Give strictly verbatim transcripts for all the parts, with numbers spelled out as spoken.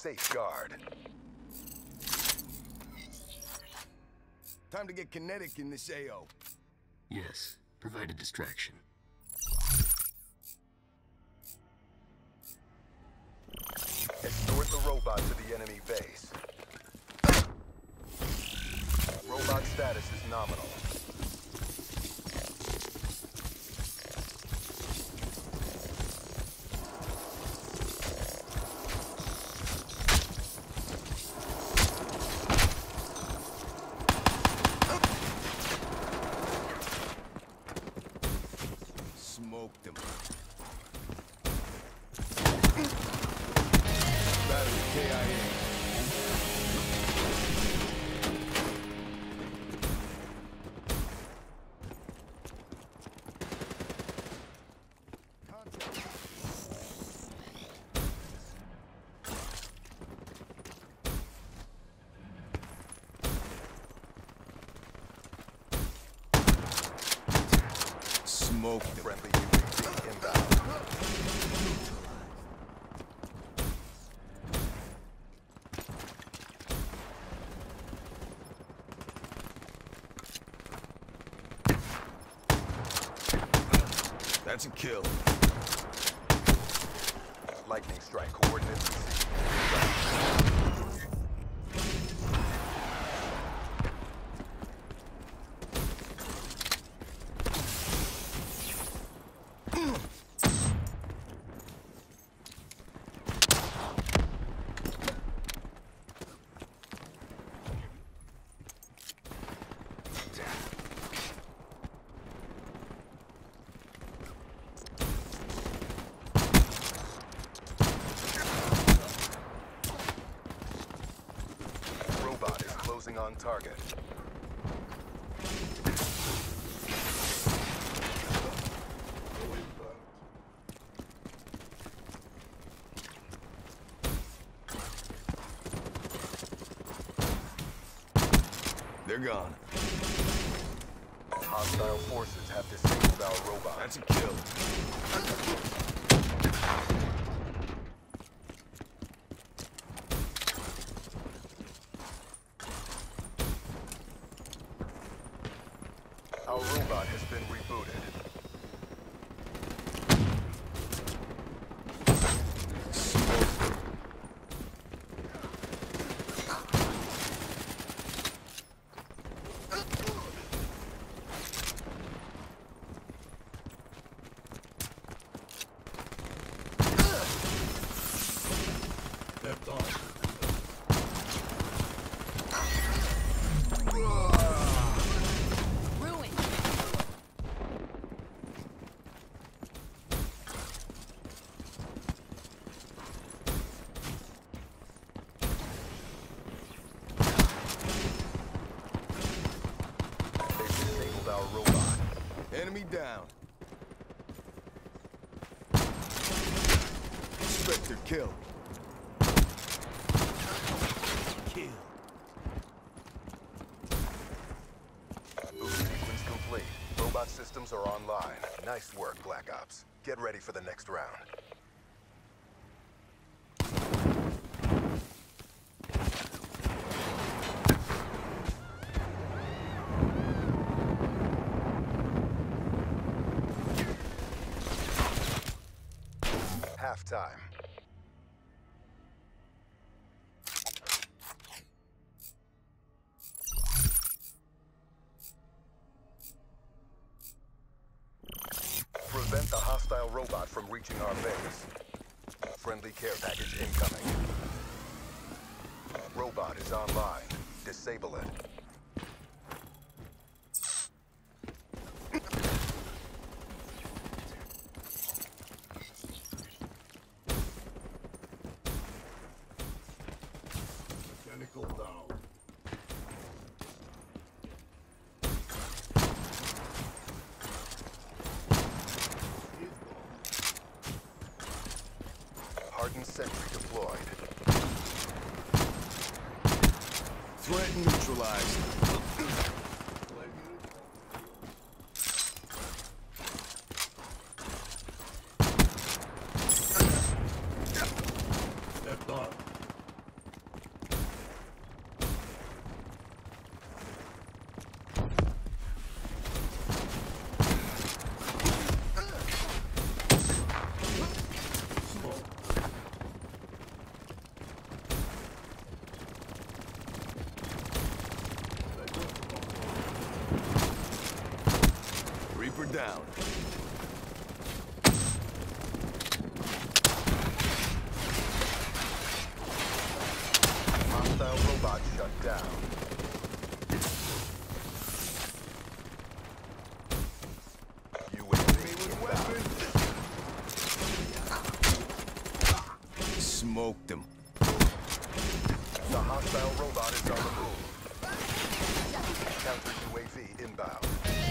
safeguard. Time to get kinetic in this A O. Yes, provide a distraction. Escort the robot to the enemy base. Robot status is nominal. Smoked them. Battery K I A. Smoke them. Friendly U A V inbound. That's a kill. Lightning strike coordinates. Robot is closing on target. They're gone. Hostile forces have disabled our robot. That's a kill. Our robot has been rebooted. Left on. Ruin. They've disabled our robot. Enemy down. Spectre kill. Kill. Boost sequence complete. Robot systems are online. Nice work, Black Ops. Get ready for the next round. Halftime. Prevent the hostile robot from reaching our base. Friendly care package incoming. Robot is online. Disable it. Mechanical down. Hardened sentry deployed. Threat neutralized. Left on. down. Hostile robot shut down. U A V inbound. Smoked him. The hostile robot is on the move. Counter U A V inbound.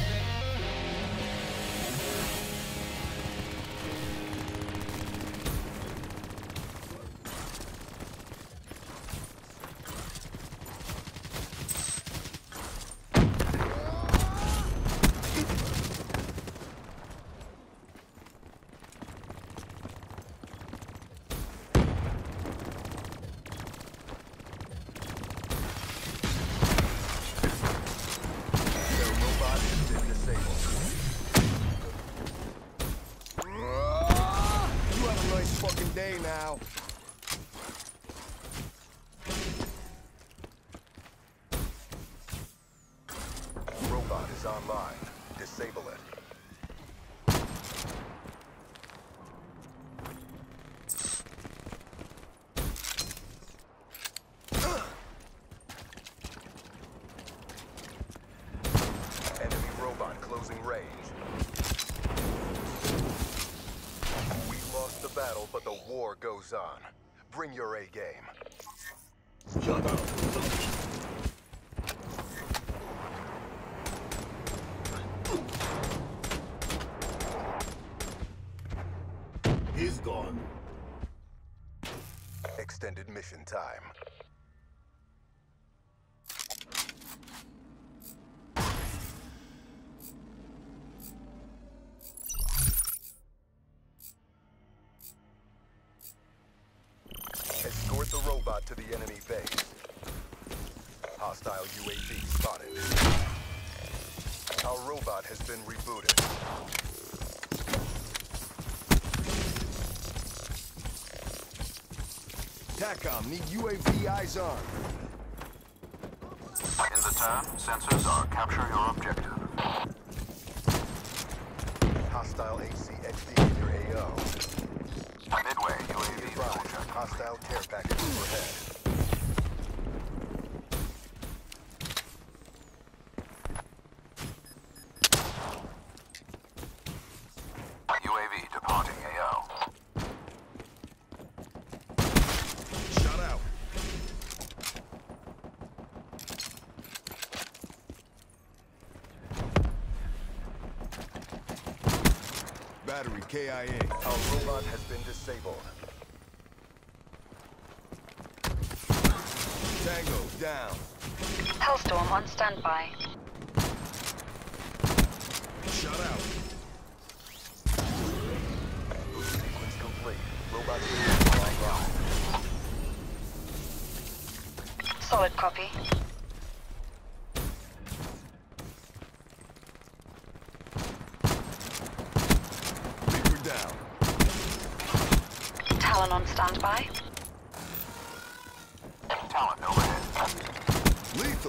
Day now. Robot is online. Disable it. Enemy robot closing range. We lost the battle, but the war goes on. Bring your A game. Shut up. He's gone. Extended mission time. Escort the robot to the enemy base. Hostile U A V spotted. Our robot has been rebooted. TACOM, need U A V eyes on. In the turn, sensors are capture your objective. Hostile H C X D in your A O. Midway, U A V Be full advised, check. hostile care package overhead. U A V departing A O. Shut out. Battery K I A. Our robot has been disabled. Tango down. Hellstorm on standby. Shut out. Sequence complete. Robot systems online. Solid copy. Reaper down. Talon on standby. Talent overhead. Lethal.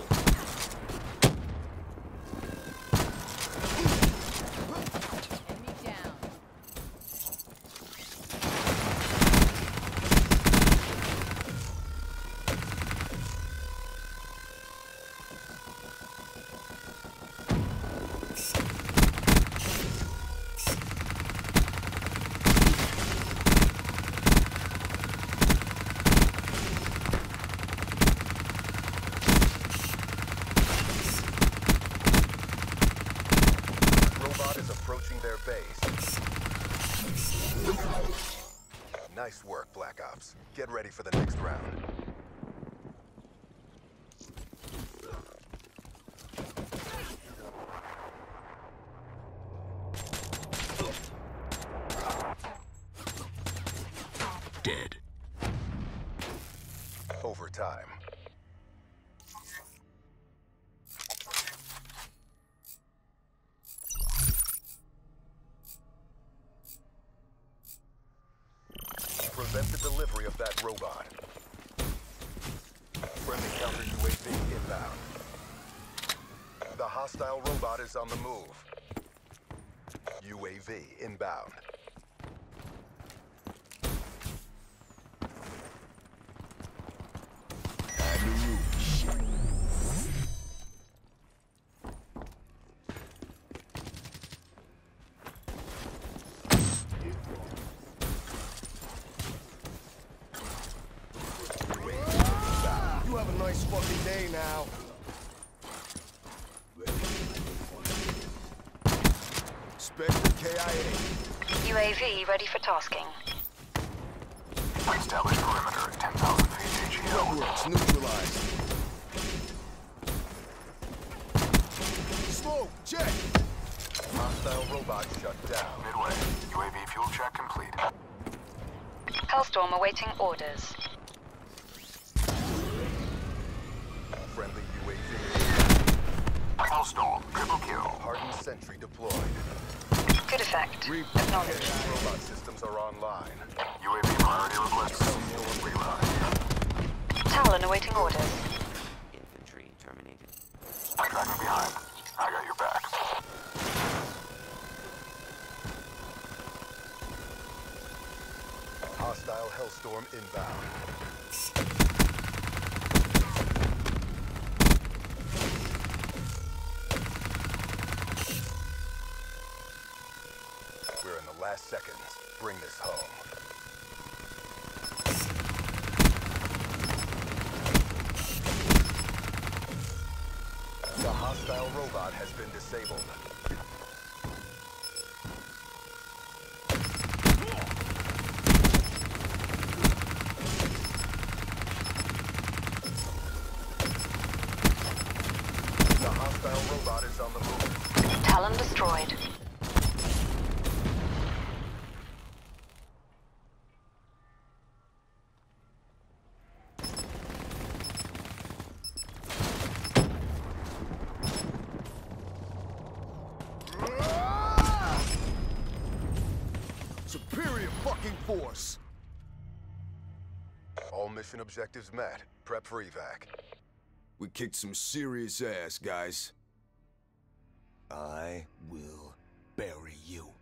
Enemy down. Robot is approaching their base. Nice work, Black Ops. Get ready for the next round. Dead. Overtime. Prevent the delivery of that robot. Friendly counter U A V inbound. The hostile robot is on the move. U A V inbound. Time to root. Shit. You have a nice fucking day now. Spectre K I A. U A V ready for tasking. Establish perimeter at ten thousand feet A G L. Networks neutralized. Smoke, check. Hostile robot shut down. Midway, U A V fuel check complete. Hellstorm awaiting orders. Friendly U A V. Hellstorm, triple kill. Hardened sentry deployed. Good effect. Reap. Acknowledged. Robot systems are online. U A V priority request. Reload. Talon awaiting orders. Infantry terminated. I'm tracking behind. I got your back. Hostile Hellstorm inbound. We're in the last seconds. Bring this home. The hostile robot has been disabled. The hostile robot is on the move. Talon destroyed. Superior fucking force. All mission objectives met. Prep for evac. We kicked some serious ass, guys. I will bury you.